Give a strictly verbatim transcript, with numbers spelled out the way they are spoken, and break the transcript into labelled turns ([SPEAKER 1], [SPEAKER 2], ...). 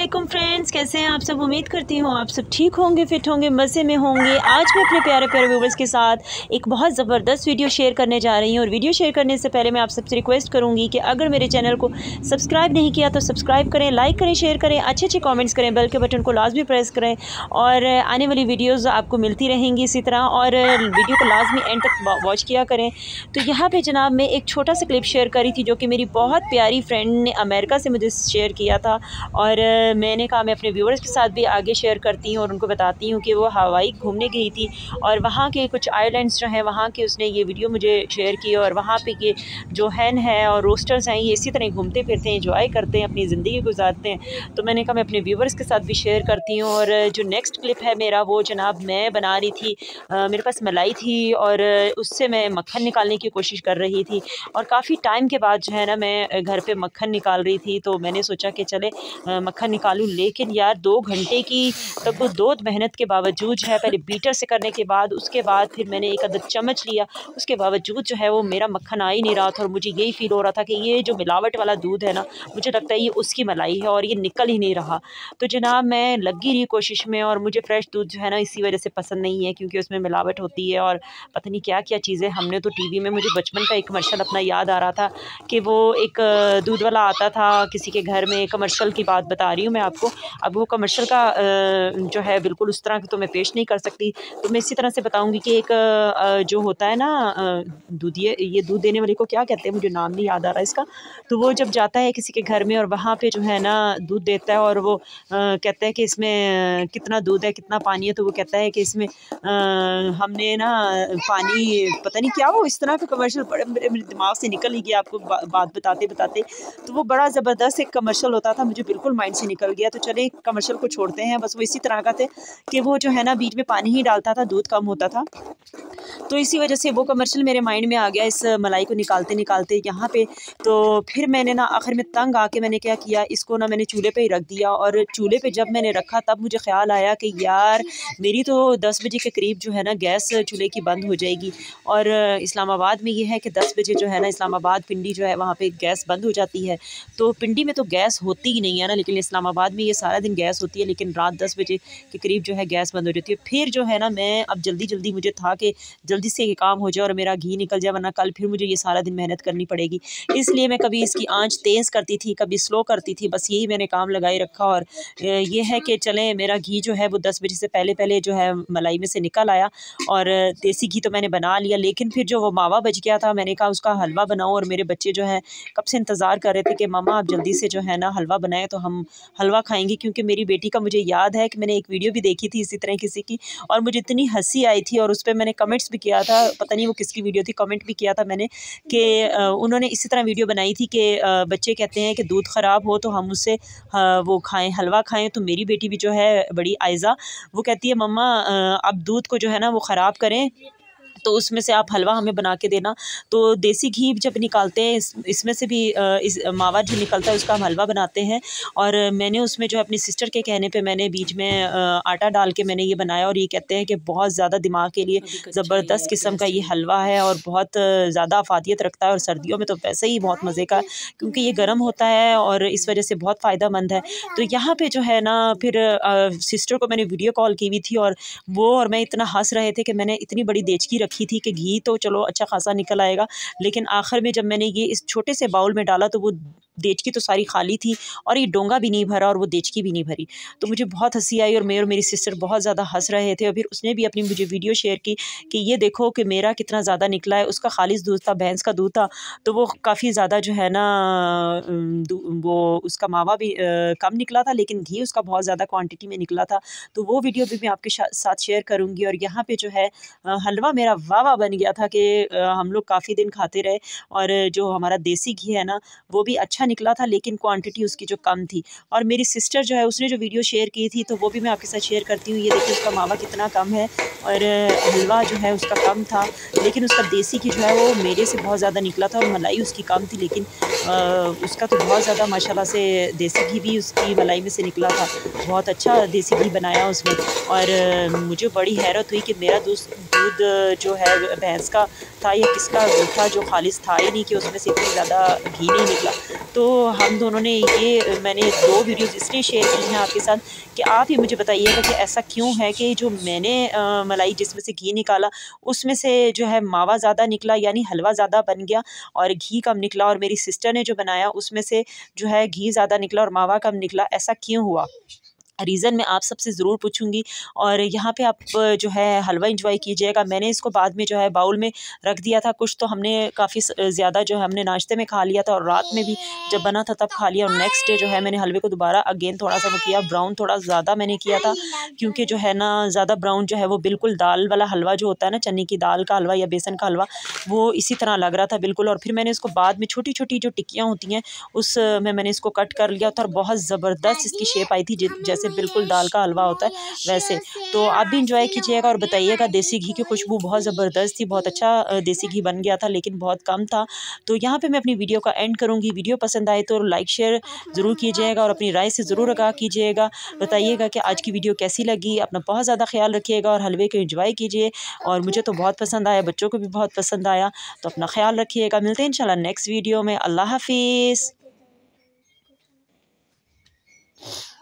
[SPEAKER 1] वालेकुम फ्रेंड्स, कैसे हैं आप सब। उम्मीद करती हूँ आप सब ठीक होंगे, फिट होंगे, मज़े में होंगे। आज मैं अपने प्यारे प्यारे व्यूवर्स के साथ एक बहुत ज़बरदस्त वीडियो शेयर करने जा रही हूँ। और वीडियो शेयर करने से पहले मैं आप सबसे रिक्वेस्ट करूँगी कि अगर मेरे चैनल को सब्सक्राइब नहीं किया तो सब्सक्राइब करें, लाइक करें, शेयर करें, अच्छे अच्छे कॉमेंट्स करें, बेल के बटन को लाजमी प्रेस करें और आने वाली वीडियोज़ आपको मिलती रहेंगी इसी तरह। और वीडियो को लाजमी एंड तक वॉच किया करें। तो यहाँ पर जनाब मैं एक छोटा सा क्लिप शेयर करी थी जो कि मेरी बहुत प्यारी फ्रेंड ने अमेरिका से मुझे शेयर किया था। और मैंने कहा मैं अपने व्यूवर्स के साथ भी आगे शेयर करती हूँ और उनको बताती हूँ कि वो हवाई घूमने गई थी और वहाँ के कुछ आइलैंड्स जो हैं वहाँ के उसने ये वीडियो मुझे शेयर की। और वहाँ पे ये जो हैन है और रोस्टर्स हैं ये इसी तरह घूमते फिरते हैं, एंजॉय करते हैं, अपनी ज़िंदगी गुजारते हैं। तो मैंने कहा मैं अपने व्यूवर्स के साथ भी शेयर करती हूँ। और जो नेक्स्ट क्लिप है मेरा वो जनाब मैं बना रही थी, आ, मेरे पास मलाई थी और उससे मैं मक्खन निकालने की कोशिश कर रही थी। और काफ़ी टाइम के बाद जो है ना मैं घर पर मक्खन निकाल रही थी तो मैंने सोचा कि चले मक्खन निकालूं। लेकिन यार दो घंटे की तक वो दो मेहनत के बावजूद जो है, पहले बीटर से करने के बाद उसके बाद फिर मैंने एक अदद चम्मच लिया, उसके बावजूद जो है वो मेरा मक्खन आ ही नहीं रहा था। और मुझे यही फील हो रहा था कि ये जो मिलावट वाला दूध है ना, मुझे लगता है ये उसकी मलाई है और ये निकल ही नहीं रहा। तो जनाब मैं लगी रही कोशिश में और मुझे फ़्रेश दूध जो है ना इसी वजह से पसंद नहीं है क्योंकि उसमें मिलावट होती है और पता नहीं क्या क्या चीज़ें। हमने तो टीवी में, मुझे बचपन का एक कमर्शियल अपना याद आ रहा था कि वो एक दूध वाला आता था किसी के घर में, कमर्शियल की बात बता रही हूँ मैं आपको। अब वो कमर्शियल का जो है बिल्कुल उस तरह की तो मैं पेश नहीं कर सकती, तो मैं इसी तरह से बताऊंगी कि एक जो होता है ना दूध, ये ये दूध देने वाले को क्या कहते हैं, मुझे नाम नहीं याद आ रहा इसका। तो वो जब जाता है किसी के घर में और वहाँ पे जो है ना दूध देता है और वो कहता है कि इसमें कितना दूध है, कितना पानी है, तो वो कहता है कि इसमें हमने ना पानी, पता नहीं क्या, वो इस तरह का कमर्शियल बड़े मेरे दिमाग से निकल ही गया आपको बात बताते बताते। तो वो बड़ा ज़बरदस्त एक कमर्शियल होता था, मुझे बिल्कुल माइंड से निकल गया। तो चले कमर्शियल को छोड़ते हैं। बस वो इसी तरह का थे कि वो जो है ना बीच में पानी ही डालता था, दूध कम होता था। तो इसी वजह से वो कमर्शियल मेरे माइंड में आ गया इस मलाई को निकालते निकालते यहाँ पे। तो फिर मैंने ना आखिर में तंग आके मैंने क्या किया, इसको ना मैंने चूल्हे पे ही रख दिया। और चूल्हे पे जब मैंने रखा तब मुझे ख्याल आया कि यार मेरी तो दस बजे के करीब जो है ना गैस चूल्हे की बंद हो जाएगी। और इस्लामाबाद में ये है कि दस बजे जो है ना इस्लामाबाद पिंडी जो है वहाँ पर गैस बंद हो जाती है। तो पिंडी में तो गैस होती ही नहीं है ना, लेकिन इस्लामाबाद में ये सारा दिन गैस होती है, लेकिन रात दस बजे के करीब जो है गैस बंद हो जाती है। फिर जो है ना मैं अब जल्दी जल्दी मुझे था कि जल्दी से ये काम हो जाए और मेरा घी निकल जाए, वरना कल फिर मुझे ये सारा दिन मेहनत करनी पड़ेगी। इसलिए मैं कभी इसकी आंच तेज़ करती थी, कभी स्लो करती थी, बस यही मैंने काम लगाए रखा। और ये है कि चलें मेरा घी जो है वो दस बजे से पहले पहले जो है मलाई में से निकल आया और देसी घी तो मैंने बना लिया। लेकिन फिर जो वो मावा बच गया था, मैंने कहा उसका हलवा बनाऊँ। और मेरे बच्चे जो है कब से इंतज़ार कर रहे थे कि मामा आप जल्दी से जो है ना हलवा बनाएं तो हम हलवा खाएंगे। क्योंकि मेरी बेटी का मुझे याद है कि मैंने एक वीडियो भी देखी थी इसी तरह किसी की और मुझे इतनी हंसी आई थी और उस पर मैंने कमेंट्स भी किया था, पता नहीं वो किसकी वीडियो थी, कमेंट भी किया था मैंने कि उन्होंने इसी तरह वीडियो बनाई थी कि बच्चे कहते हैं कि दूध ख़राब हो तो हम उससे वो खाएं, हलवा खाएं। तो मेरी बेटी भी जो है बड़ी आयज़ा, वो कहती है मम्मा आप दूध को जो है ना वो ख़राब करें तो उसमें से आप हलवा हमें बना के देना। तो देसी घी जब निकालते हैं इस, इसमें से भी इस मावा जो निकलता है उसका हम हलवा बनाते हैं। और मैंने उसमें जो अपनी सिस्टर के कहने पे मैंने बीच में आटा डाल के मैंने ये बनाया। और ये कहते हैं कि बहुत ज़्यादा दिमाग के लिए ज़बरदस्त किस्म का ये हलवा है और बहुत ज़्यादा अफादियत रखता है। और सर्दियों में तो वैसे ही बहुत मज़े का, क्योंकि ये गर्म होता है और इस वजह से बहुत फ़ायदा मंद है। तो यहाँ पर जो है ना फिर सिस्टर को मैंने वीडियो कॉल की हुई थी और वो और मैं इतना हंस रहे थे कि मैंने इतनी बड़ी देचकी रखी थी कि घी तो चलो अच्छा खासा निकल आएगा, लेकिन आखिर में जब मैंने ये इस छोटे से बाउल में डाला तो वो देचकी तो सारी खाली थी और ये डोंगा भी नहीं भरा और वो देचकी भी नहीं भरी। तो मुझे बहुत हंसी आई और मैं और मेरी सिस्टर बहुत ज़्यादा हंस रहे थे। और फिर उसने भी अपनी मुझे वीडियो शेयर की कि ये देखो कि मेरा कितना ज़्यादा निकला है। उसका खालिश दूध था, भैंस का दूध था, तो वो काफ़ी ज़्यादा जो है ना वो उसका मावा भी कम निकला था, लेकिन घी उसका बहुत ज़्यादा क्वान्टिटी में निकला था। तो वो वीडियो भी मैं आपके साथ शेयर करूँगी। और यहाँ पर जो है हलवा मेरा वाह बन गया था कि हम लोग काफ़ी दिन खाते रहे। और जो हमारा देसी घी है ना वो भी अच्छा निकला था, लेकिन क्वांटिटी उसकी जो कम थी। और मेरी सिस्टर जो है उसने जो वीडियो शेयर की थी तो वो भी मैं आपके साथ शेयर करती हूँ। ये देखिए उसका मावा कितना कम है और हलवा जो है उसका कम था, लेकिन उसका देसी घी जो है वो मेरे से बहुत ज़्यादा निकला था। और मलाई उसकी कम थी, लेकिन आ, उसका तो बहुत ज़्यादा माशाल्लाह से देसी घी भी उसकी मलाई में से निकला था। बहुत अच्छा देसी घी बनाया उसने। और मुझे बड़ी हैरत हुई कि मेरा दूध दूध जो है भैंस का था या किसका था जो खालिस था ही नहीं कि उसमें से इतनी ज़्यादा घी नहीं निकला। तो हम दोनों ने ये मैंने दो वीडियोज़ इसलिए शेयर की हैं आपके साथ कि आप ही मुझे बताइएगा कि ऐसा क्यों है कि जो मैंने आ, मलाई जिसमें से घी निकाला उसमें से जो है मावा ज़्यादा निकला, यानी हलवा ज़्यादा बन गया और घी कम निकला, और मेरी सिस्टर ने जो बनाया उसमें से जो है घी ज़्यादा निकला और मावा कम निकला। ऐसा क्यों हुआ? रीज़न मैं आप सबसे ज़रूर पूछूंगी। और यहाँ पे आप जो है हलवा एंजॉय कीजिएगा। मैंने इसको बाद में जो है बाउल में रख दिया था, कुछ तो हमने काफ़ी ज़्यादा जो है हमने नाश्ते में खा लिया था और रात में भी जब बना था तब खा लिया। और नेक्स्ट डे जो है मैंने हलवे को दोबारा अगेन थोड़ा सा वो किया, ब्राउन थोड़ा ज़्यादा मैंने किया था, क्योंकि जो है ना ज़्यादा ब्राउन जो है वो बिल्कुल दाल वाला हलवा जो होता है ना, चने की दाल का हलवा या बेसन का हलवा, वो इसी तरह लग रहा था बिल्कुल। और फिर मैंने इसको बाद में छोटी छोटी जो टिक्कियाँ होती हैं उस में मैंने इसको कट कर लिया था और बहुत ज़बरदस्त इसकी शेप आई थी, जैसे बिल्कुल दाल का हलवा होता है वैसे। तो आप भी इंजॉय कीजिएगा और बताइएगा। देसी घी की खुशबू बहुत ज़बरदस्त थी, बहुत अच्छा देसी घी बन गया था, लेकिन बहुत कम था। तो यहाँ पे मैं अपनी वीडियो का एंड करूँगी। वीडियो पसंद आए तो लाइक शेयर ज़रूर कीजिएगा और अपनी राय से ज़रूर आगाह कीजिएगा। बताइएगा कि आज की वीडियो कैसी लगी। अपना बहुत ज़्यादा ख्याल रखिएगा और हलवे को एंजॉय कीजिए। और मुझे तो बहुत पसंद आया, बच्चों को भी बहुत पसंद आया। तो अपना ख्याल रखिएगा। मिलते हैं इंशाल्लाह नेक्स्ट वीडियो में। अल्लाह हाफिज़।